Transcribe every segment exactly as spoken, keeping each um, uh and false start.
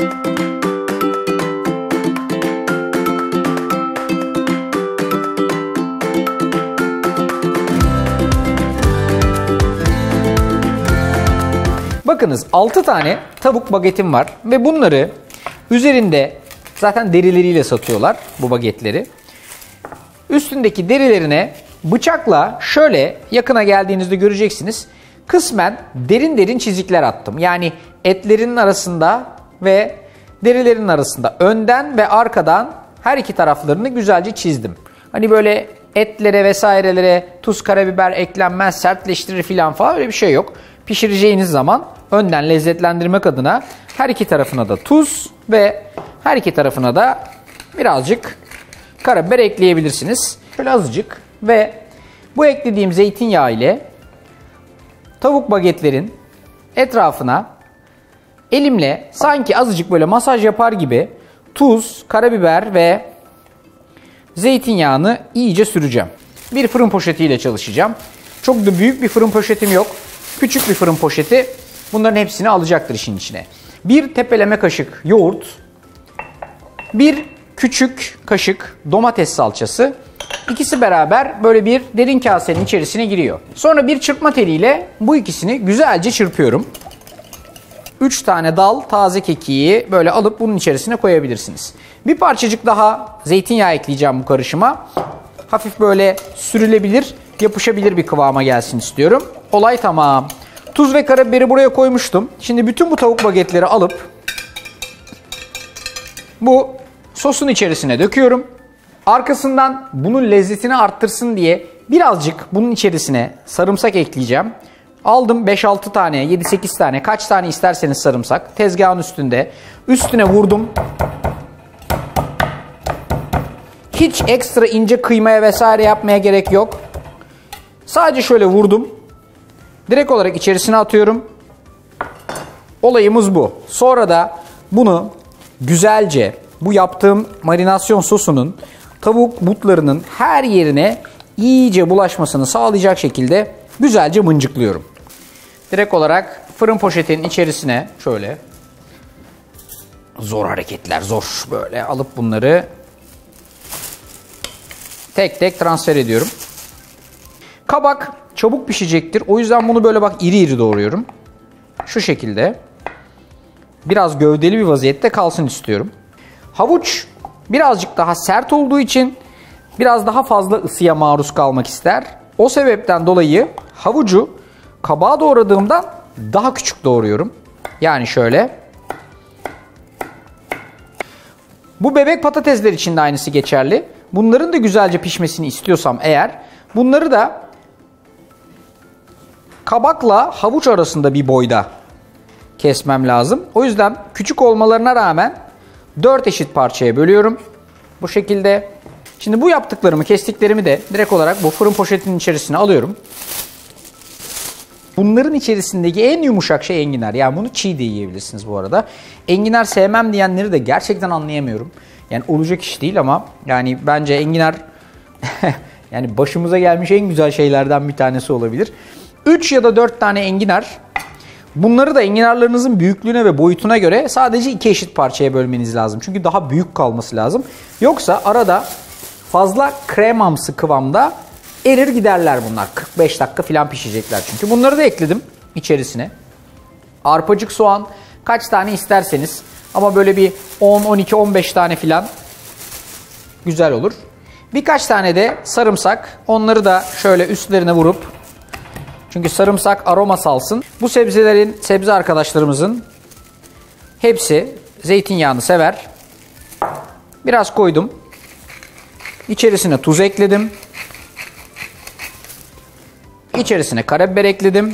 Bakınız altı tane tavuk bagetim var ve bunları üzerinde zaten derileriyle satıyorlar bu bagetleri. Üstündeki derilerine bıçakla şöyle yakına geldiğinizde göreceksiniz. Kısmen derin derin çizikler attım. Yani etlerin arasında ve derilerin arasında önden ve arkadan her iki taraflarını güzelce çizdim. Hani böyle etlere vesairelere tuz, karabiber eklenmez, sertleştirir filan falan öyle bir şey yok. Pişireceğiniz zaman önden lezzetlendirmek adına her iki tarafına da tuz ve her iki tarafına da birazcık karabiber ekleyebilirsiniz. Şöyle azıcık ve bu eklediğim zeytinyağı ile tavuk bagetlerin etrafına elimle sanki azıcık böyle masaj yapar gibi tuz, karabiber ve zeytinyağını iyice süreceğim. Bir fırın poşetiyle çalışacağım. Çok da büyük bir fırın poşetim yok. Küçük bir fırın poşeti bunların hepsini alacaktır işin içine. Bir tepeleme kaşık yoğurt, bir küçük kaşık domates salçası, ikisi beraber böyle bir derin kasenin içerisine giriyor. Sonra bir çırpma teliyle bu ikisini güzelce çırpıyorum. üç tane dal taze kekiği böyle alıp bunun içerisine koyabilirsiniz. Bir parçacık daha zeytinyağı ekleyeceğim bu karışıma. Hafif böyle sürülebilir, yapışabilir bir kıvama gelsin istiyorum. Olay tamam. Tuz ve karabiberi buraya koymuştum. Şimdi bütün bu tavuk bagetleri alıp bu sosun içerisine döküyorum. Arkasından bunun lezzetini arttırsın diye birazcık bunun içerisine sarımsak ekleyeceğim. Aldım beş altı tane, yedi sekiz tane, kaç tane isterseniz sarımsak. Tezgahın üstünde. Üstüne vurdum. Hiç ekstra ince kıymaya vesaire yapmaya gerek yok. Sadece şöyle vurdum. Direkt olarak içerisine atıyorum. Olayımız bu. Sonra da bunu güzelce bu yaptığım marinasyon sosunun tavuk butlarının her yerine iyice bulaşmasını sağlayacak şekilde güzelce mıncıklıyorum. Direkt olarak fırın poşetinin içerisine şöyle zor hareketler zor böyle alıp bunları tek tek transfer ediyorum. Kabak çabuk pişecektir. O yüzden bunu böyle bak iri iri doğruyorum. Şu şekilde. Biraz gövdeli bir vaziyette kalsın istiyorum. Havuç birazcık daha sert olduğu için biraz daha fazla ısıya maruz kalmak ister. O sebepten dolayı havucu kabağa doğradığımdan daha küçük doğruyorum. Yani şöyle. Bu bebek patatesler için de aynısı geçerli. Bunların da güzelce pişmesini istiyorsam eğer bunları da kabakla havuç arasında bir boyda kesmem lazım. O yüzden küçük olmalarına rağmen dört eşit parçaya bölüyorum. Bu şekilde. Şimdi bu yaptıklarımı, kestiklerimi de direkt olarak bu fırın poşetinin içerisine alıyorum. Bunların içerisindeki en yumuşak şey enginar. Yani bunu çiğ de yiyebilirsiniz bu arada. Enginar sevmem diyenleri de gerçekten anlayamıyorum. Yani olacak iş değil ama yani bence enginar yani başımıza gelmiş en güzel şeylerden bir tanesi olabilir. üç ya da dört tane enginar. Bunları da enginarlarınızın büyüklüğüne ve boyutuna göre sadece iki eşit parçaya bölmeniz lazım. Çünkü daha büyük kalması lazım. Yoksa arada fazla kremamsı kıvamda erir giderler bunlar. kırk beş dakika falan pişecekler çünkü. Bunları da ekledim içerisine. Arpacık soğan kaç tane isterseniz ama böyle bir on, on iki, on beş tane falan güzel olur. Birkaç tane de sarımsak. Onları da şöyle üstlerine vurup çünkü sarımsak aroma salsın. Bu sebzelerin, sebze arkadaşlarımızın hepsi zeytinyağını sever. Biraz koydum. İçerisine tuz ekledim. İçerisine karabiber ekledim.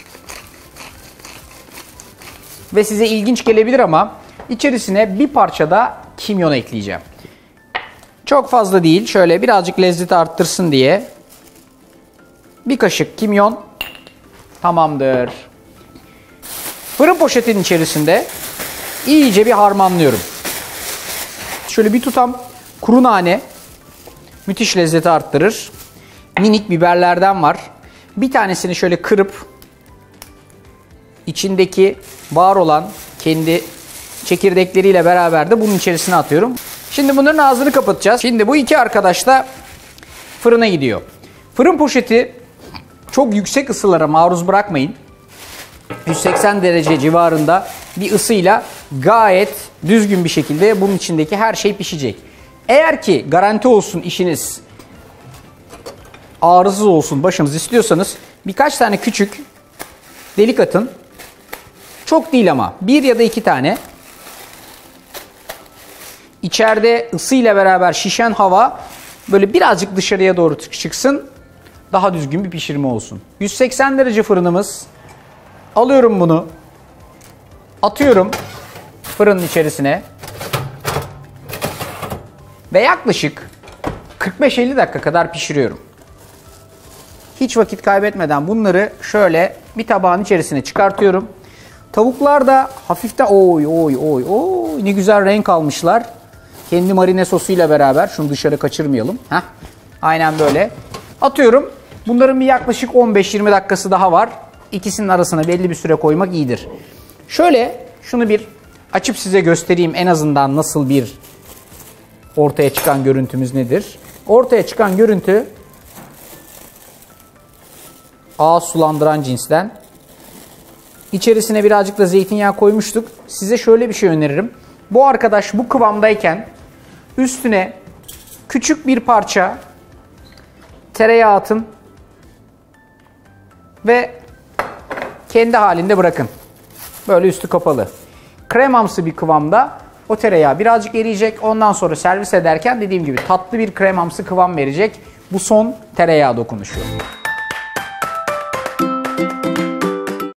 Ve size ilginç gelebilir ama içerisine bir parça da kimyon ekleyeceğim. Çok fazla değil. Şöyle birazcık lezzeti arttırsın diye. Bir kaşık kimyon. Tamamdır. Fırın poşetinin içerisinde iyice bir harmanlıyorum. Şöyle bir tutam kuru nane müthiş lezzeti arttırır. Minik biberlerden var. Bir tanesini şöyle kırıp içindeki var olan kendi Çekirdekleriyle beraber de bunun içerisine atıyorum. Şimdi bunların ağzını kapatacağız. Şimdi bu iki arkadaş da fırına gidiyor. Fırın poşeti çok yüksek ısılara maruz bırakmayın. yüz seksen derece civarında bir ısıyla gayet düzgün bir şekilde bunun içindeki her şey pişecek. Eğer ki garanti olsun işiniz, ağrısız olsun başınız istiyorsanız birkaç tane küçük delik atın. Çok değil ama bir ya da iki tane. İçeride ısıyla beraber şişen hava böyle birazcık dışarıya doğru çıksın. Daha düzgün bir pişirme olsun. yüz seksen derece fırınımız. Alıyorum bunu. Atıyorum fırının içerisine. Ve yaklaşık kırk beş elli dakika kadar pişiriyorum. Hiç vakit kaybetmeden bunları şöyle bir tabağın içerisine çıkartıyorum. Tavuklar da hafiften oy oy oy oy ne güzel renk almışlar. Kendi marine sosuyla beraber şunu dışarı kaçırmayalım. Heh, aynen böyle. Atıyorum. Bunların bir yaklaşık on beş yirmi dakikası daha var. İkisinin arasına belli bir süre koymak iyidir. Şöyle şunu bir açıp size göstereyim en azından nasıl bir ortaya çıkan görüntümüz nedir. Ortaya çıkan görüntü ağız sulandıran cinsten. İçerisine birazcık da zeytinyağı koymuştuk. Size şöyle bir şey öneririm. Bu arkadaş bu kıvamdayken üstüne küçük bir parça tereyağı atın ve kendi halinde bırakın. Böyle üstü kapalı. Kremamsı bir kıvamda o tereyağı birazcık eriyecek. Ondan sonra servis ederken dediğim gibi tatlı bir kremamsı kıvam verecek. Bu son tereyağı dokunuşu.